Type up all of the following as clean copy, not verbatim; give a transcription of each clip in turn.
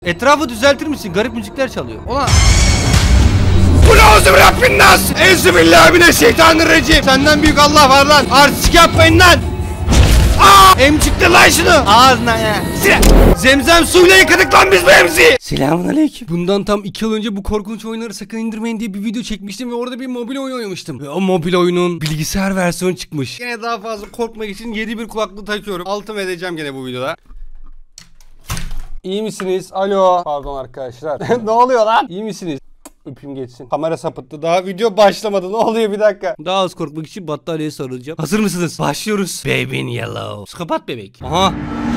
Etrafı düzeltir misin? Garip müzikler çalıyor. Ulan. Kulağızım Rabbin nas. Euzubillahimineşşeytanirracim. Senden büyük Allah var lan. Artistik yapmayın lan. Emciktir lan şunu. Ağzına ya. Zemzem suyla yıkadık lan biz bu emziği. Selamünaleyküm. Bundan tam 2 yıl önce bu korkunç oyunları sakın indirmeyin diye bir video çekmiştim ve orada bir mobil oyun oynamıştım. Ve o mobil oyunun bilgisayar versiyonu çıkmış. Yine daha fazla korkmak için 7 kulaklık takıyorum. Altımı edeceğim gene bu videoda. İyi misiniz? Alo. Pardon arkadaşlar. Ne oluyor lan? İyi misiniz? Öpeyim geçsin. Kamera sapıttı. Daha video başlamadı. Ne oluyor bir dakika? Daha az korkmak için battaniyeye sarılacağım. Hazır mısınız? Başlıyoruz. Baby in yellow. Kapat bebek. Aha.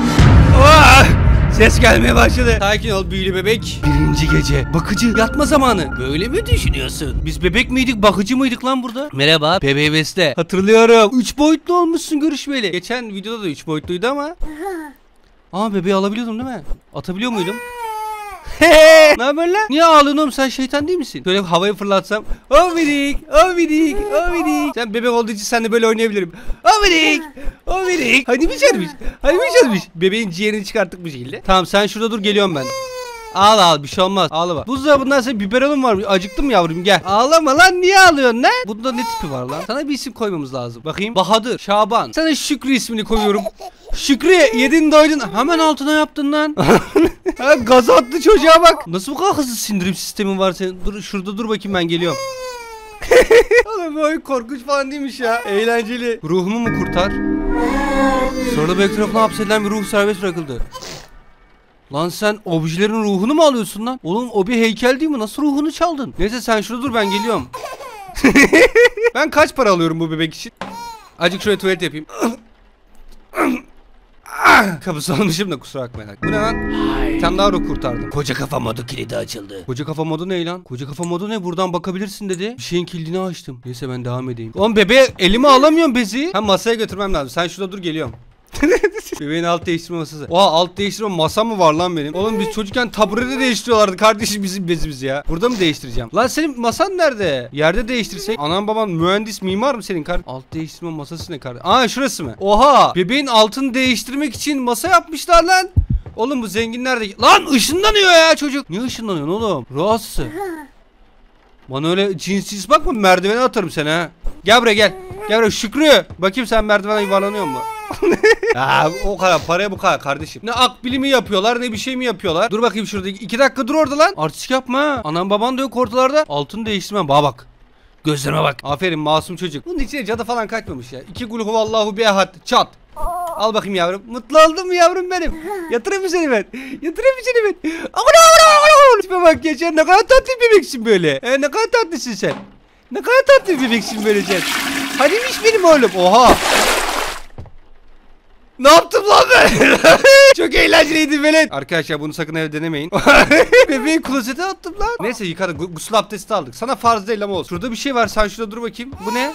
Ses gelmeye başladı. Sakin ol büyülü bebek. Birinci gece. Bakıcı yatma zamanı. Böyle mi düşünüyorsun? Biz bebek miydik? Bakıcı mıydık lan burada? Merhaba. Bebeği besle. Hatırlıyorum. 3 boyutlu olmuşsun görüşmeli. Geçen videoda da 3 boyutluydu ama. Bebeği alabiliyordum değil mi? Atabiliyor muydum? Ne haber lan? Niye ağlıyorsun oğlum, sen şeytan değil misin? Böyle havayı fırlatsam. Ovidik. Sen bebek olduğu için sen de böyle oynayabilirim. Ovidik. Hadi mi çarpmış? Bebeğin ciğerini çıkarttık bu şekilde. Tamam sen şurada dur, geliyorum ben. Ağla bir şey olmaz. Ağlama. Buzdolabından senin biberonun var. Acıktın mı yavrum, gel. Ağlama lan, niye ağlıyorsun lan? Bunda ne tipi var lan? Sana bir isim koymamız lazım. Bakayım. Bahadır, Şaban. Sana Şükrü ismini koyuyorum. Şükrü, yedin doydun. Hemen altına yaptın lan. Gaz attı çocuğa bak. Nasıl bu kadar hızlı sindirim sistemin var senin? Dur şurada dur bakayım, ben geliyorum. Oğlum bu oyun korkunç falan değilmiş ya. Eğlenceli. Ruhumu mu kurtar? Sonra belki tarafına hapsedilen bir ruh serbest bırakıldı. Lan sen objelerin ruhunu mu alıyorsun lan? Oğlum o bir heykel değil mi? Nasıl ruhunu çaldın? Neyse sen şurada dur, ben geliyorum. Ben kaç para alıyorum bu bebek için? Azıcık şöyle tuvalet yapayım. Kapısı almışım da kusura bakmayın. Bu ne lan? Bir tane daha ruh kurtardım. Koca kafa modu kilidi açıldı. Koca kafa modu ne lan? Koca kafa modu ne? Buradan bakabilirsin dedi. Bir şeyin kilidini açtım. Neyse ben devam edeyim. Oğlum bebeğe elime alamıyorum bezi. Ha, masaya götürmem lazım. Sen şurada dur, geliyorum. Bebeğin alt değiştirme masası. Oha, alt değiştirme masa mı var lan benim? Oğlum biz çocukken taburede değiştiriyorlardı kardeşim bizim bezimizi ya. Burada mı değiştireceğim? Lan senin masan nerede? Yerde değiştirsek. Anan baban mühendis mimar mı senin kardeşim? Alt değiştirme masası ne kardeşim? Şurası mı? Oha, bebeğin altını değiştirmek için masa yapmışlar lan. Oğlum bu zenginler de... Lan ışınlanıyor ya çocuk. Niye ışınlanıyorsun oğlum? Rahatsız. Bana öyle cinsiz bakma, merdivene atarım seni ha. Gel buraya gel. Gel buraya Şükrü. Bakayım sen merdivene yuvarlanıyor mu? O kadar paraya bu kadar kardeşim. Ne akbilimi yapıyorlar ne bir şey mi yapıyorlar? Dur bakayım şurada 2 dakika dur orada lan. Artistik yapma. Anam baban da yok ortalarda. Altını değiştirmem. Bak. Gözlerime bak. Aferin masum çocuk. Bunun içine cadı falan kaçmamış ya. 2 kul huvallahu bi ehad. Çat. Al bakayım yavrum. Mutlu oldun mu yavrum benim? Yatırayım mı seni ben? Tipe bak ya, sen ne kadar tatlı bir bebeksin böyle. Ne kadar tatlısın sen. Ne kadar tatlı bir bebeksin böyle sen. Hadimiş benim oğlum. Oha. Ne yaptım lan ben? Çok eğlenceliydi velet. Arkadaşlar bunu sakın evde denemeyin. Bebeği klozete attım lan. Neyse yıkadık. Gusül abdesti aldık. Sana farz değil ama olsun. Şurada bir şey var. Sen şurada dur bakayım. Bu ne?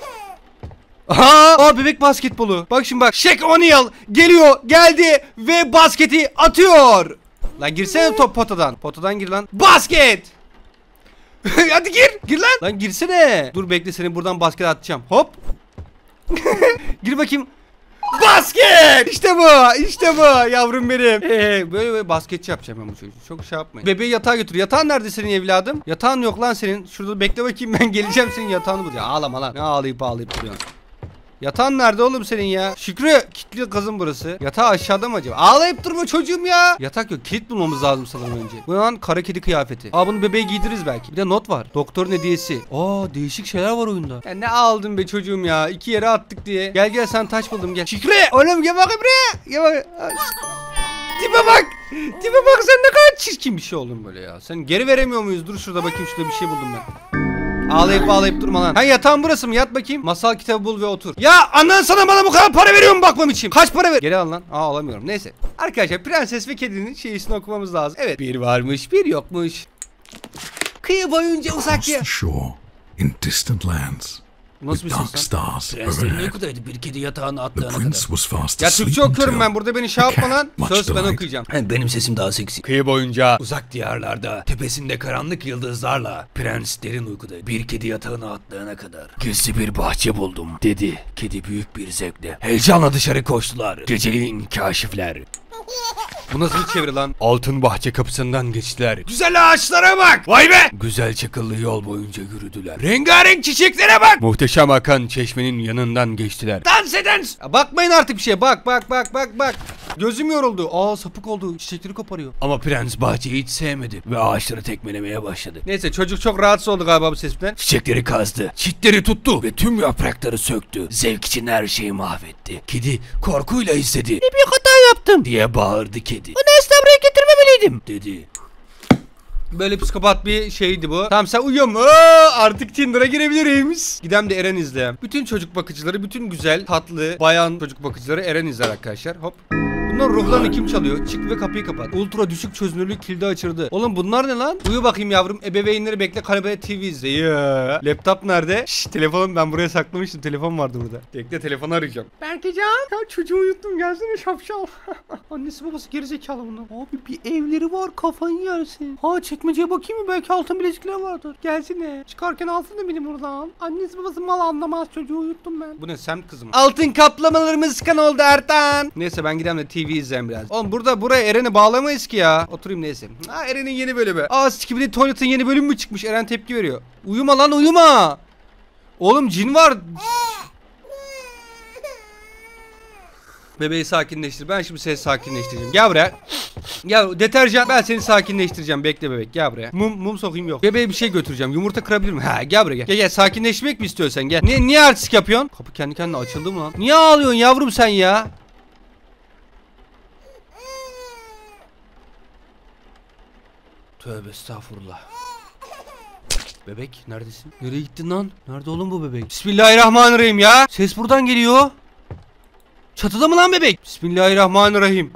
Bebek basketbolu. Bak şimdi bak. Shaq O'Neal geliyor. Geldi. Ve basketi atıyor. Lan girsene top potadan. Potadan gir lan. Basket. Hadi gir. Gir lan. Lan girsene. Dur bekle, seni buradan basket atacağım. Hop. Gir bakayım. Basket! İşte bu yavrum benim. Böyle basketçi yapacağım ben bu çocuğu. Çok şey yapmayın. Bebeği yatağa götür. Yatağın nerede senin evladım? Yatağın yok lan senin. Şurada bekle bakayım, ben geleceğim senin yatağını bul. Ya ağlama lan. Ne ağlayıp duruyorsun? Yatağın nerede oğlum senin ya? Şükrü, kilitli kızım burası. Yatağı aşağıda mı acaba? Ağlayıp durma çocuğum ya. Yatak yok. Kilit bulmamız lazım sanırım önce. Bu lan kara kedi kıyafeti. Bunu bebeğe giydiririz belki. Bir de not var. Doktorun hediyesi. Değişik şeyler var oyunda. Ya ne aldın be çocuğum ya? 2 yere attık diye. Gel sen taş buldum gel. Şükrü, oğlum gel bakayım buraya. Gel bak. Tipe bak sen ne kadar çirkin bir şey oldun böyle ya. Sen geri veremiyor muyuz? Dur şurada bakayım, şurada bir şey buldum ben. Ağlayıp durma lan. Yatağın burası mı? Yat bakayım. Masal kitabı bul ve otur. Ya anan sana bana bu kadar para veriyor mu bakmam için? Kaç para ver? Geri al lan. Alamıyorum. Neyse. Arkadaşlar Prenses ve Kedi'nin şeysini okumamız lazım. Evet. Bir varmış bir yokmuş. Kıyı boyunca uzak ya. In distant lands. Nasıl bir ses lan? Prenslerin uykudaydı, bir kedi yatağına attığına kadar. Ya Türkçe okuyorum ben burada, beni şey yapma lan. Söz ben okuyacağım. Benim sesim daha seksi. Kıyı boyunca uzak diyarlarda, tepesinde karanlık yıldızlarla, prens derin uykudaydı, bir kedi yatağına attığına kadar. Gizli bir bahçe buldum dedi. Kedi büyük bir zevkle. Heyecanla dışarı koştular. Geceliğin kaşifler. Bu nasıl bir çeviri lan? Altın bahçe kapısından geçtiler. Güzel ağaçlara bak. Vay be. Güzel çakıllı yol boyunca yürüdüler. Rengarenk çiçeklere bak. Muhteşem akan çeşmenin yanından geçtiler. Dans eden. Bakmayın artık bir şeye. Bak. Gözüm yoruldu. Aa, sapık oldu. Çiçekleri koparıyor. Ama prens bahçeyi hiç sevmedi ve ağaçları tekmelemeye başladı. Neyse, çocuk çok rahatsız oldu galiba bu sesimden. Çiçekleri kazdı. Çitleri tuttu ve tüm yaprakları söktü. Zevk için her şeyi mahvetti. Kedi korkuyla istedi. Ne büyük hata yaptım diye bağırdı kedi. Onu asla buraya getirmemeliydim dedi. Böyle psikopat bir şeydi bu. Tamam, sen uyuyor mu? Artık Tinder'a girebilirim. Gidem de Eren izleyen. Bütün çocuk bakıcıları, bütün güzel, tatlı, bayan çocuk bakıcıları Eren izler arkadaşlar. Hop. Bunlar ruhlarını kim çalıyor? Çık ve kapıyı kapat. Ultra düşük çözünürlük kilidi açıldı. Oğlum bunlar ne lan? Uyu bakayım yavrum. Ebeveynleri bekle, kanepede TV izle. Ya. Laptop nerede? Şşş, telefonum ben buraya saklamıştım. Telefon vardı burada. Bekle, telefonu arayacağım. Berkecan. Ya çocuğu uyuttum, gelsene şapşal. Annesi babası gerizekalı bunlar. Abi bir evleri var, kafayı yersin. Ha, çekmeceye bakayım mı? Belki altın bilezikler vardır. Gelsene. Çıkarken alsın da beni buradan. Annesi babası mal anlamaz, çocuğu uyuttum ben. Bu ne, semt kızım? Altın kaplamalarımız kan oldu Ertan. Neyse, ben gidem de TV izleyen biraz. Oğlum buraya Eren'i bağlamayız ki ya. Oturayım neyse. Ha, Eren'in yeni bölümü. Aa, Skibidi Toilet'ın yeni bölümü mü çıkmış? Eren tepki veriyor. Uyuma lan, uyuma. Oğlum cin var. Bebeği sakinleştir. Ben şimdi seni sakinleştireceğim. Gel buraya. Gel deterjan, ben seni sakinleştireceğim. Bekle bebek, gel buraya. Mum sokayım, yok. Bebeğe bir şey götüreceğim. Yumurta kırabilir mi? Ha, gel buraya gel. Gel sakinleşmek mi istiyorsan gel. Niye artistik yapıyorsun? Kapı kendi kendine açıldı mı lan? Niye ağlıyorsun yavrum sen ya? Tövbe estağfurullah. Bebek neredesin? Nereye gittin lan? Nerede oğlum bu bebek? Bismillahirrahmanirrahim ya. Ses buradan geliyor. Çatıda mı lan bebek? Bismillahirrahmanirrahim.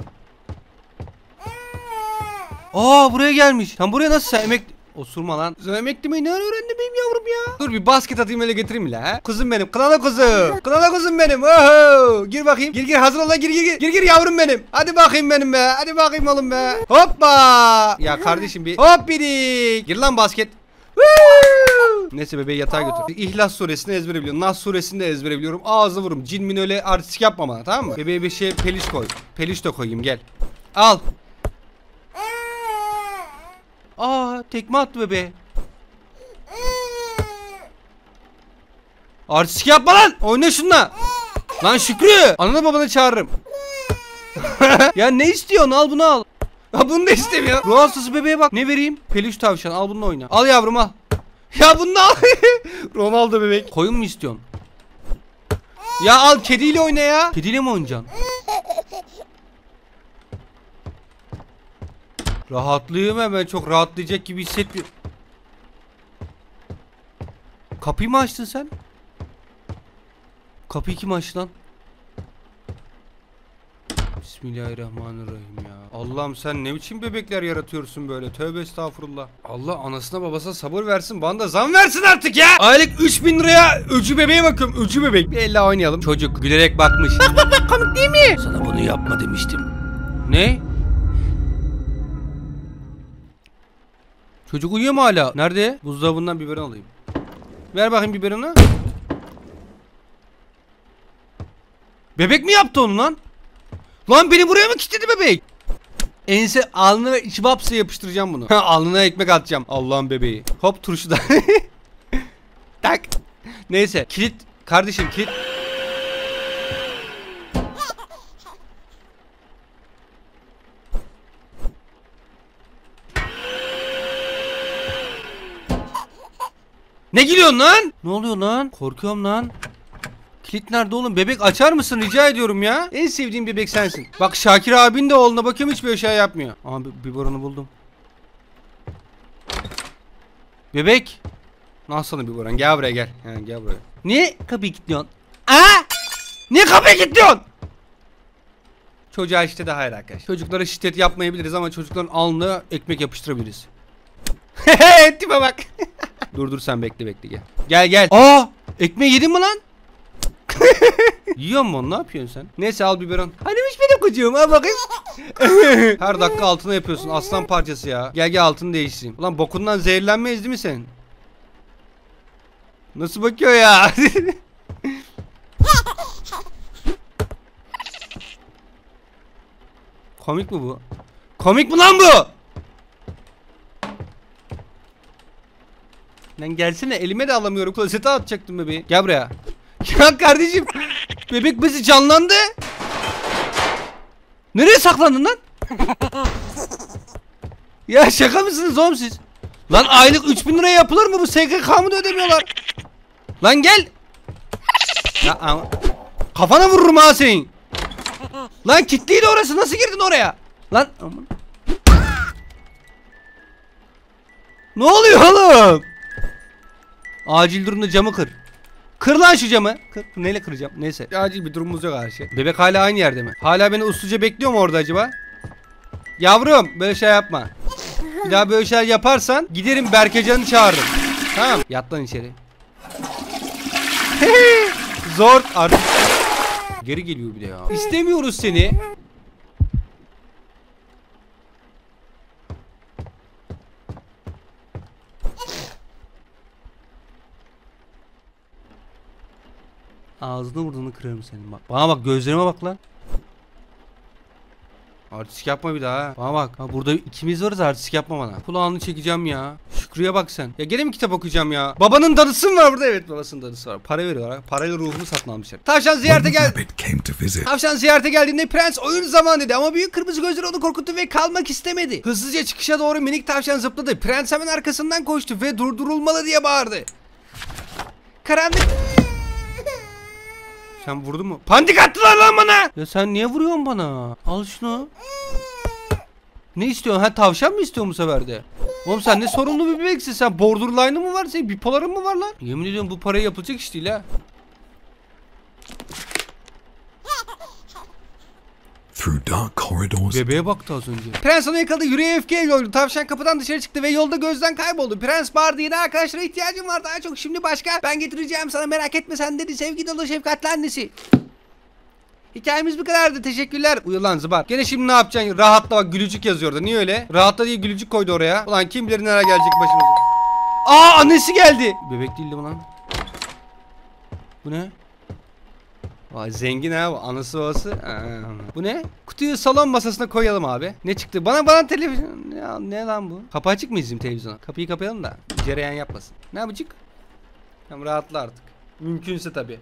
Aa, buraya gelmiş. Sen buraya nasıl, sen osurma lan. Sen emeklemeyi ne öğrendin benim yavrum ya? Dur bir basket atayım, öyle getireyim la. Ha? Kızım benim. Kılana kuzum. Kılana kuzum benim. Oho. Gir bakayım. Gir hazır ol lan, gir. Gir yavrum benim. Hadi bakayım benim be. Hadi bakayım oğlum be. Hoppa. Ya kardeşim bir hop bidik. Gir lan basket. Neyse, bebeği yatağa götür. İhlas suresini ezbere biliyorum. Nas suresini de ezbere biliyorum. Ağzına vururum. Cin min öyle artistik yapma bana, tamam mı? Bebeğe bir şey peluş koy. Peluş da koyayım, gel. Al. Aa, tekme attı bebeğe. Artistik yapma lan. Oyna şunla. Lan Şükrü. Ananı babanı çağırırım. Ya ne istiyorsun? Al bunu al. Ha, bunu da istemiyor. Ruh hastası bebeğe bak. Ne vereyim? Peluş tavşan. Al bununla oyna. Al yavrum al. Ya bunu al. Ronaldo bebek. Koyun mu istiyorsun? Ya al, kediyle oyna ya. Kediyle mi oynayacaksın? Rahatlıyorum hemen, çok rahatlayacak gibi hissetmiyorum. Kapıyı mı açtın sen? Kapıyı kim açtı lan? Bismillahirrahmanirrahim ya. Allah'ım sen ne biçim bebekler yaratıyorsun böyle. Tövbe estağfurullah. Allah anasına babasına sabır versin. Bana da zam versin artık ya. Aylık 3000 liraya öcü bebeğe bakıyorum. Öcü bebek. Bir elle oynayalım. Çocuk gülerek bakmış. Bak komik değil mi? Sana bunu yapma demiştim. Ne? Çocuk uyuyor mu hala? Nerede? Buzdolabından biberon alayım. Ver bakayım biberonu. Bebek mi yaptı onu lan? Lan beni buraya mı kilitledi bebek? Ense, alnına ve içi bapsa yapıştıracağım bunu. Alnına ekmek atacağım. Allah'ın bebeği. Hop turşuda. Tak. Neyse, kilit kardeşim, kilit. Ne gülüyorsun lan? Ne oluyor lan? Korkuyorum lan. Kilit nerede oğlum? Bebek açar mısın rica ediyorum ya. En sevdiğim bebek sensin. Bak Şakir abin de oğluna bakıyorum, hiç böyle şey yapmıyor. Aa, biberonu buldum. Bebek. Nasıl biberon? Gel buraya gel. Gel buraya. Niye kapıyı kilitliyorsun? Aa! Niye kapıyı kilitliyorsun? Çocuğa işte de hayır arkadaş. Çocuklara şiddet yapmayabiliriz ama çocukların alnına ekmek yapıştırabiliriz. Tipe bak. Dur sen bekle gel. Gel. Aa! Ekmeği yedin mi lan? Yiyor mu onu? Ne yapıyorsun sen? Neyse, al biberon. Hanimiş benim kucuğum, al bakayım. Her dakika altına yapıyorsun aslan parçası ya. Gel altını değiştireyim. Ulan bokundan zehirlenmeyiz değil mi senin? Nasıl bakıyor ya? Komik mi bu? Komik mi lan bu? Lan gelsene, elime de alamıyorum. Klozete atacaktım bebeği. Gel buraya. Ya kardeşim, bebek bizi canlandı. Nereye saklandın lan? Ya şaka mısınız oğlum siz? Lan aylık 3000 liraya yapılır mı bu? SGK'mı da ödemiyorlar. Lan gel. Ya, kafana vururum ha senin. Lan kilitliydi orası, nasıl girdin oraya? Lan aman. Ne oluyor oğlum? Acil durumda camı kır. Kır lan şu camı. Kır. Neyle kıracağım? Neyse. Acil bir durumumuz yok her şey. Bebek hala aynı yerde mi? Hala beni usluca bekliyor mu orada acaba? Yavrum böyle şey yapma. Bir daha böyle şeyler yaparsan giderim Berkecan'ı çağırırım. Tamam. Yat lan içeri. Zor artık. Geri geliyor bir de ya. İstemiyoruz seni. Ağzını burnunu kırarım senin bak. Bana bak, gözlerime bak lan. Artistik yapma bir daha. Bana bak. Ha, burada ikimiz varız, artistik yapma bana. Kulağını çekeceğim ya. Şükrü'ye bak sen. Ya gene mi kitap okuyacağım ya? Babanın dadısı mı var burada? Evet, babasının dadısı var. Para veriyorlar. Parayla ruhumu satın almışlar. Tavşan ziyarete geldi. Tavşan ziyarete geldiğinde prens oyun zamanı dedi. Ama büyük kırmızı gözleri onu korkuttu ve kalmak istemedi. Hızlıca çıkışa doğru minik tavşan zıpladı. Prens hemen arkasından koştu ve durdurulmalı diye bağırdı. Karanlık... Sen vurdun mu? Pandik attılar lan bana. Ya sen niye vuruyorsun bana? Al şunu. Ne istiyorsun? Ha, tavşan mı istiyorsun bu sefer de? Oğlum sen ne sorunlu bir bebeksin sen. Borderline'ın mı var? Senin bipoların mı var lan? Yemin ediyorum bu parayı yapılacak iş değil ha. Bebeğe baktı az önce. Prens onu yakaladı, yüreğe öfkeye yoldu. Tavşan kapıdan dışarı çıktı ve yolda gözden kayboldu. Prens bağırdı, yine arkadaşlara ihtiyacım var daha çok. Şimdi başka, ben getireceğim sana, merak etme sen dedi. Sevgi dolu şefkatli annesi. Hikayemiz bu kadardı, teşekkürler. Uyu lan zıbar. Gene şimdi ne yapacaksın? Rahatla bak, gülücük yazıyor orada. Niye öyle? Rahatla diye gülücük koydu oraya. Ulan kim bilir neler gelecek başımıza. Aa, annesi geldi. Bebek değildi mi lan? Bu ne? Vay zengin ha bu, anası babası. Bu ne? Kutuyu salon masasına koyalım abi. Ne çıktı? Bana televizyon. Ya, ne lan bu? Kapı açık mı izleyeyim televizyona? Kapıyı kapayalım da cereyan yapmasın. Ne yapacak? Tamam, rahatla artık. Mümkünse tabi.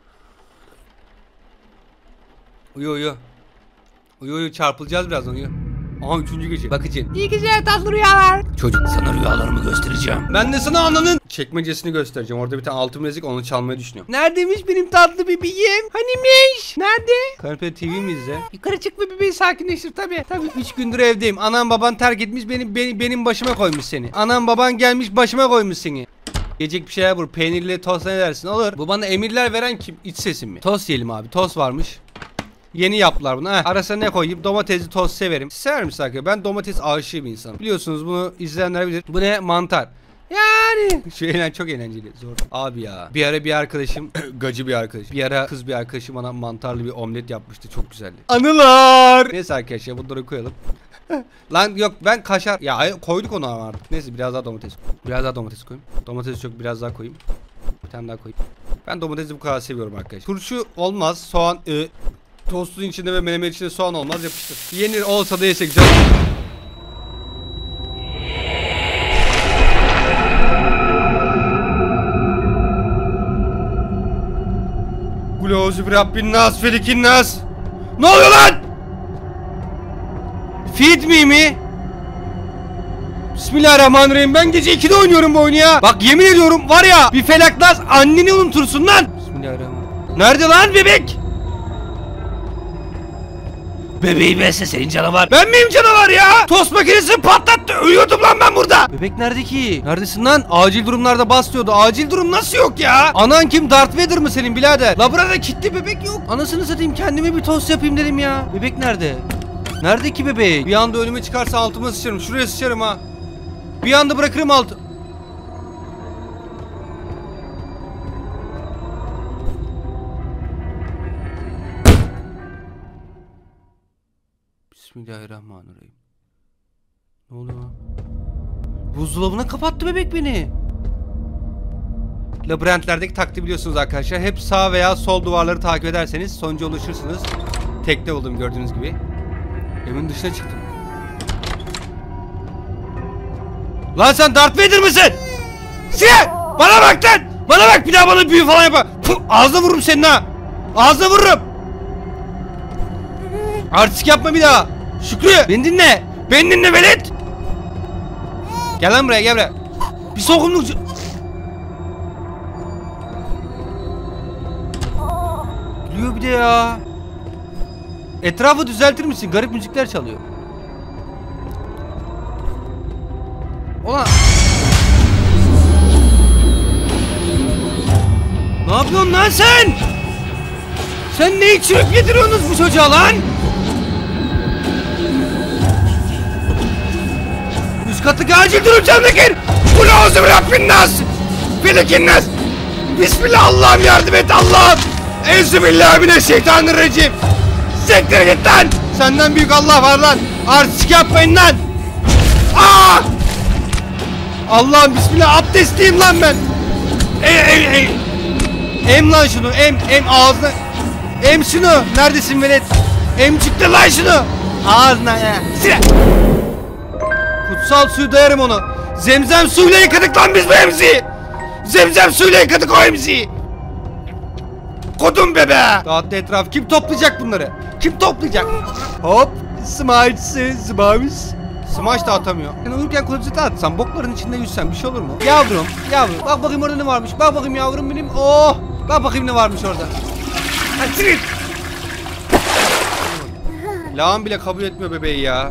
Uyu uyu. Uyu çarpılacağız birazdan, uyu. Aha, 3. gece. Bakıcı. İyi geceler tatlı rüyalar. Çocuk, sana rüyalarımı göstereceğim. Ben de sana ananın çekmecesini göstereceğim. Orada bir tane altın bilezik, onu çalmayı düşünüyorum. Neredeymiş benim tatlı bebeğim? Hanimiş? Nerede? Kanepede TV mi izle? Yukarı çık ve bebeği sakinleştir tabi. Tabi 3 gündür evdeyim. Anam baban terk etmiş, benim başıma koymuş seni. Anam baban gelmiş başıma koymuş seni. Yiyecek bir şeyler vur. Peynirli tost ne dersin? Olur. Bu bana emirler veren kim? İç sesim mi? Tost yiyelim abi. Tost varmış. Yeni yaptılar bunu. Arasına ne koyayım? Domatesli tost severim. Sever misin arkadaşlar? Ben domates aşığı bir insanım. Biliyorsunuz, bunu izleyenler bilir. Bu ne? Mantar. Yani şu çok eğlenceli. Zor. Abi ya. Bir ara bir arkadaşım gacı bir arkadaş. Bir ara kız bir arkadaşım bana mantarlı bir omlet yapmıştı. Çok güzeldi. Anılar. Neyse arkadaşlar, bunları koyalım. Lan yok, ben kaşar. Ya koyduk onu artık. Neyse, biraz daha domates. Biraz daha domates koyayım. Domatesi çok, biraz daha koyayım. Bir tane daha koyayım. Ben domatesi bu kadar seviyorum arkadaşlar. Turşu olmaz. Soğan tostun içinde ve menemen içinde soğan olmaz, yapıştır. Yenir olsa da yesek canım. Kulauzu bir Rabbin nas felikin nas. Ne oluyor lan? Feed me mi? Bismillahirrahmanirrahim. Ben gece 2'de oynuyorum bu oyunu ya. Bak yemin ediyorum var ya, bir felaklas anneni unutursun lan. Bismillahirrahmanirrahim. Nerede lan bebek? Bebeği bense senin canavar. Ben miyim canavar ya? Tost makinesini patlattı. Ölüyordum lan ben burada. Bebek nerede ki? Neredesin lan? Acil durumlarda bas diyordu. Acil durum nasıl yok ya? Anan kim? Darth Vader mı senin birader? La burada kilitli bebek yok. Anasını satayım, kendime bir tost yapayım dedim ya. Bebek nerede? Nerede ki bebek? Bir anda önüme çıkarsa altıma sıçarım. Şuraya sıçarım ha. Bir anda bırakırım altı. Bismillahirrahmanirrahim. Ne oluyor lan? Buzdolabına kapattı bebek beni. Labirentlerdeki taktiği biliyorsunuz arkadaşlar. Hep sağ veya sol duvarları takip ederseniz sonuca ulaşırsınız. Tekte buldum gördüğünüz gibi. Evin dışına çıktım. Lan sen Darth Vader mısın? Siye! Bana bak lan! Bana bak, bir daha bana büyü falan yapma. Puh, ağzına vururum senin ha. Ağzına vururum. Artistik yapma bir daha. Şükrü beni dinle. Beni dinle velet. Gel lan buraya, gel buraya. Bir sokumluk. Gülüyor bir de ya. Etrafı düzeltir misin? Garip müzikler çalıyor. Ulan. Ne yapıyorsun lan sen? Sen ne içirip getiriyorsunuz bu çocuğa lan? Üst kattaki acil durum çemdekir. Kul ağzı bırak finnas. Filikinnas. Bismillah, Allah'ım yardım et Allah'ım. Euzubillahimineşşeytanirracim. Siktir git lan. Senden büyük Allah var lan. Artistik yapmayın lan. Aa! Allah'ım bismillah, abdestliyim lan ben. Em lan şunu, em ağzına. Em şunu. Neredesin velet? Em çıktı lan şunu. Ağzına ya. Sile. Kutsal suyu dayarım onu. Zemzem suyuyla yıkadık lan biz bu emziği. Zemzem suyuyla yıkadık o emziği. Kodum bebe. Dağıttı etraf. Kim toplayacak bunları? Kim toplayacak? Hop. Smash da atamıyor. Yani uyurken klozete atsam, bokların içinde yüzsem bir şey olur mu? Yavrum, yavrum. Bak bakayım orada ne varmış. Bak bakayım yavrum benim. Oh. Bak bakayım ne varmış orada. Hadi. Lağım bile kabul etmiyor bebeği ya.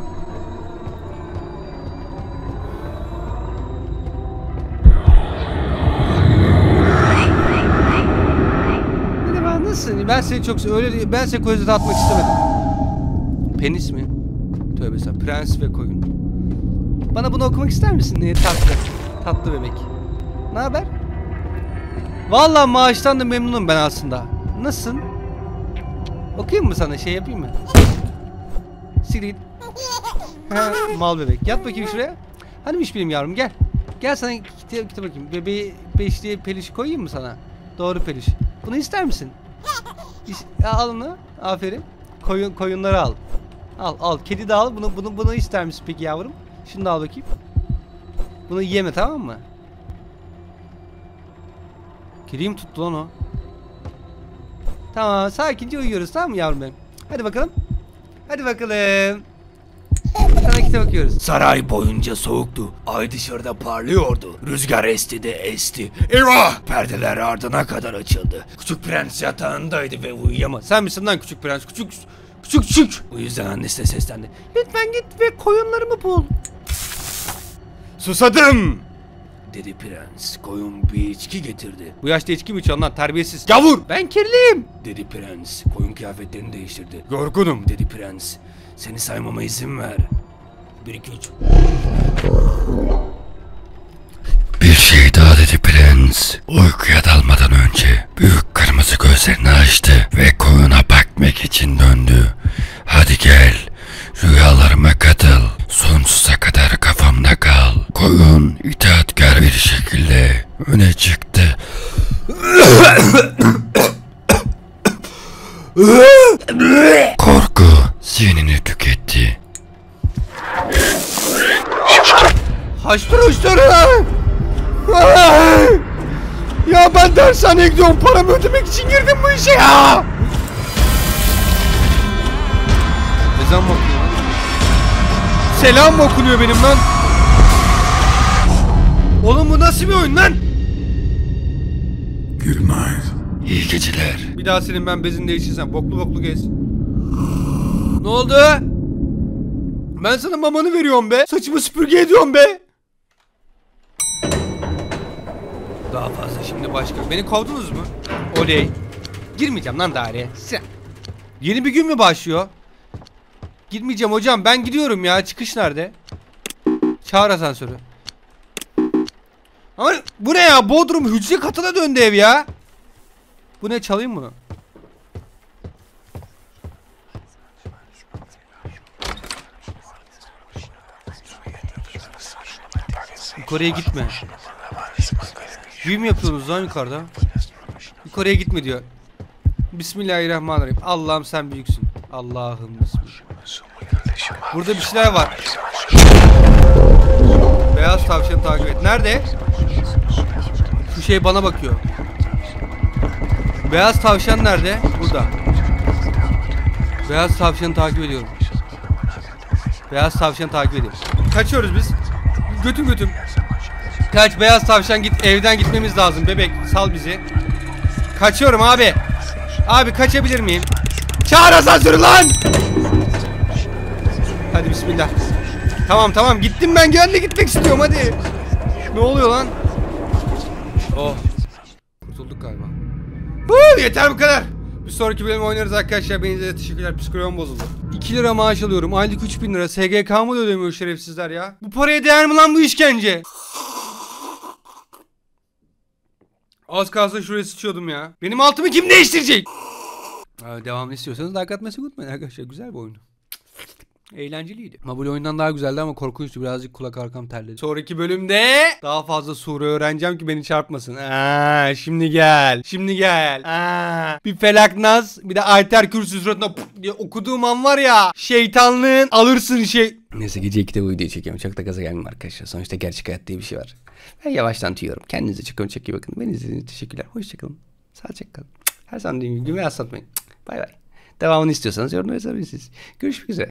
Merhaba, nasılsın? Ben seni çok öyle, ben seni klozete atmak istemedim. Penis mi? Tövbe estağfurullah. Prens ve koyun. Bana bunu okumak ister misin? Tatlı. Tatlı bebek. Ne haber? Vallahi maaştan da memnunum ben aslında. Nasılsın? Okuyayım mı sana? Şey yapayım mı? Siktir. Mal bebek. Yat bakayım şuraya. Hanimiş benim yavrum, gel. Gel sana kitap bakayım. Bebeği peşliğe peluş koyayım mı sana? Doğru peluş. Bunu ister misin? Al onu. Aferin. Koyunları al. Al. Kedi de al. Bunu ister misin peki yavrum? Şunu da al bakayım. Bunu yeme, tamam mı? Kediyi mi tuttu lan o? Tamam, sakince uyuyoruz, tamam mı yavrum benim? Hadi bakalım. Hadi bakalım. Sana kitap bakıyoruz. Saray boyunca soğuktu. Ay dışarıda parlıyordu. Rüzgar esti de esti. Eyvah! Perdeler ardına kadar açıldı. Küçük prens yatağındaydı ve uyuyamadı. Sen misin lan küçük prens? Küçük. Bu yüzden annesine seslendi. Lütfen git ve koyunlarımı bul. Susadım! Dedi prens. Koyun bir içki getirdi. Bu yaşta içki mi içiyorsun lan, terbiyesiz? Gavur! Ben kirliyim. Dedi prens. Koyun kıyafetlerini değiştirdi. Yorgunum dedi prens. Seni saymama izin ver. 1, 2, 3. Bir şey daha dedi prens. Uykuya dalmadan önce büyük kırmızı gözlerini açtı ve koyuna bakmak için döndü. Hadi gel, rüyalarıma katıl. Sonsuza kadar kafamda kal. Koyun itaatkar bir şekilde öne çıktı. Korku zihnini tüketti. Haştır. Ya ben dershaneye gidiyorum, paramı ödemek için girdim bu işe ya. Ezan mı okunuyor? Selam mı okunuyor benim lan? Oğlum bu nasıl bir oyun lan? Good night. İyi geceler. Bir daha senin ben bezin değişirsen boklu gez. Ne oldu? Ben sana mamanı veriyorum be. Saçımı süpürge ediyorum be. Daha fazla şimdi başka. Beni kovdunuz mu? Oley. Girmeyeceğim lan daireye. Yeni bir gün mü başlıyor? Girmeyeceğim hocam, ben gidiyorum ya. Çıkış nerede? Çağır asansörü. Ama bu ne ya? Bodrum hücre katına döndü ev ya. Bu ne, çalayım bunu? Yukarıya gitme. Büyü mü yapıyorsunuz lan yukarıda? Yukarıya gitme diyor. Bismillahirrahmanirrahim. Allah'ım sen büyüksün. Allah'ım bismillah. Burada bir şeyler var. Beyaz tavşan. Nerede? Şu şey bana bakıyor. Beyaz tavşan nerede? Burada. Beyaz tavşanı takip ediyorum. Beyaz tavşanı takip ediyorum. Kaçıyoruz biz. Götüm götüm. Kaç beyaz tavşan, git, evden gitmemiz lazım bebek, sal bizi. Kaçıyorum abi. Abi kaçabilir miyim? Çağır asansörü lan. Hadi bismillah. Tamam gittim ben, gönle gitmek istiyorum hadi. Ne oluyor lan? Oh. Kurtulduk galiba. Yeter bu kadar. Bir sonraki bölüm oynarız arkadaşlar. Benize teşekkürler. Psikolojim bozuldu. 2 lira maaş alıyorum. Aylık 3000 lira. SGK mı da ödemiyor şerefsizler ya? Bu paraya değer mi lan bu işkence? Az kalsın şuraya sıçıyordum ya. Benim altımı kim değiştirecek? Devamlı istiyorsanız like atmayı unutmayın arkadaşlar. Güzel bir oyundu. Eğlenceliydi. Mabul oyundan daha güzeldi ama korkunçtu. Birazcık kulak arkam terledi. Sonraki bölümde daha fazla sure öğreneceğim ki beni çarpmasın. Şimdi gel. Şimdi gel. Bir Felak Nas, bir de Ayter Kürsü suratına diye okuduğum an var ya. Şeytanlığın alırsın şey. Neyse gece 2'de bu videoyu çekiyorum. Çok da gaza gelmem arkadaşlar. Sonuçta gerçek hayat diye bir şey var. Ben yavaştan tüyüyorum. Kendinize çok iyi bakın. Beni izlediğiniz için teşekkürler. Hoşçakalın. Sağlıcakla kalın. Her zaman dediğim gibi güven aslatmayın. Bay bay. Devamını istiyorsanız yorumlara yazabilirsiniz. Görüşmek üzere.